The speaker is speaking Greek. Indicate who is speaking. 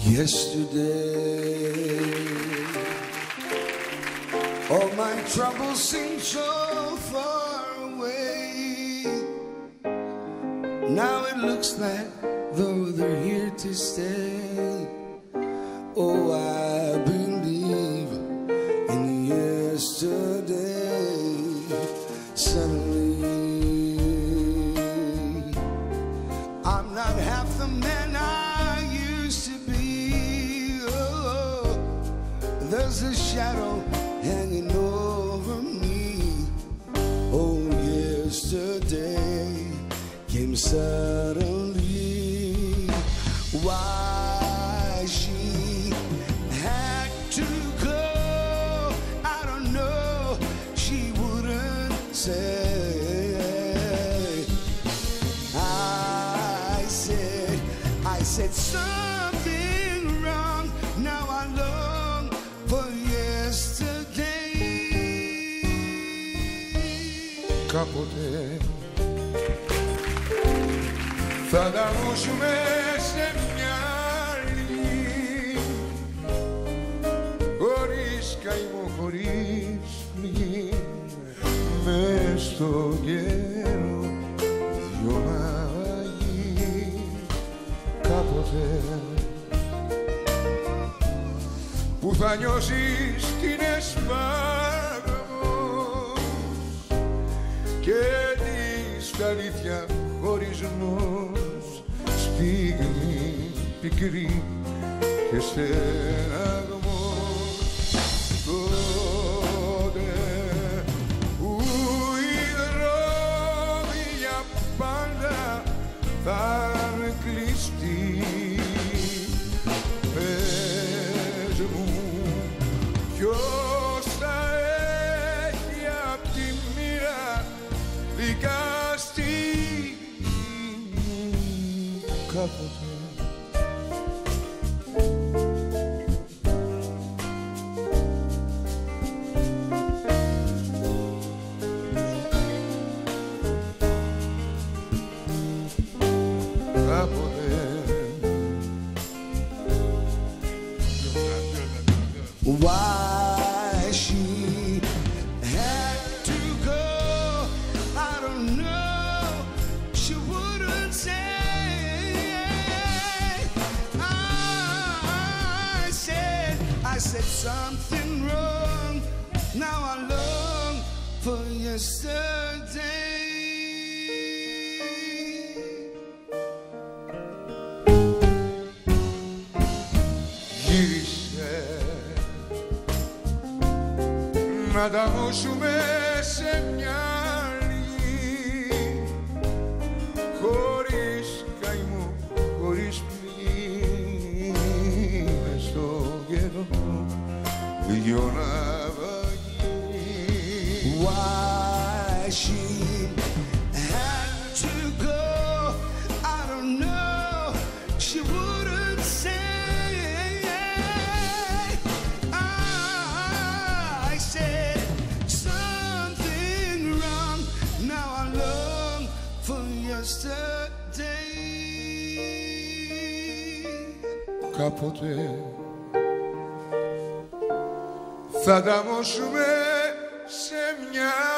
Speaker 1: Yesterday, all my troubles seem so far away. Now it looks like though they're here to stay. Oh, I believe in yesterday. Suddenly, I'm not half the man I used to be. Oh, there's a shadow hanging over me. Oh, yesterday came suddenly. Why she had to go, I don't know. She wouldn't say. I said something wrong. Now I long for yesterday.
Speaker 2: Κάποτε θα ανταγώσουμε σε μια άλλη, χωρίς καημό, χωρίς πληγή, μες στον καιρό δυο μαγεί. Κάποτε που θα νιώσεις την εσπάγαμος και της τ' αλήθεια χωρισμός, στιγμή πικρή και στεναγμός. Τότε που οι δρόμοι για πάντα θα είναι κλειστοί, πες μου ποιος θα έχει απ' τη μοίρα δικαστή. Κάποτε
Speaker 1: why she had to go, I don't know. She wouldn't say. I said something wrong. Now I long for yesterday.
Speaker 2: να ανταγώσουμε σε μια άλλη, χωρίς καημό, χωρίς πληγή, μες στον καιρό δυο ναυαγοί.
Speaker 1: Why she had to go, I don't know. She wouldn't say. I said something wrong. Now I long for yesterday.
Speaker 2: Κάποτε θα ανταμώσουμε σε μια